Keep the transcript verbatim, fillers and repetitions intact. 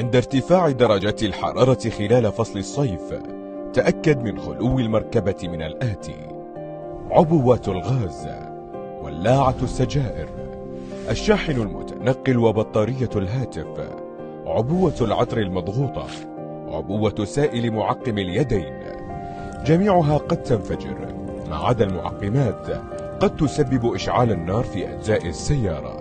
عند ارتفاع درجات الحرارة خلال فصل الصيف تأكد من خلو المركبة من الآتي: عبوات الغاز، ولاعة السجائر، الشاحن المتنقل وبطارية الهاتف، عبوة العطر المضغوطة، عبوة سائل معقم اليدين. جميعها قد تنفجر ما عدا المعقمات قد تسبب إشعال النار في أجزاء السيارة.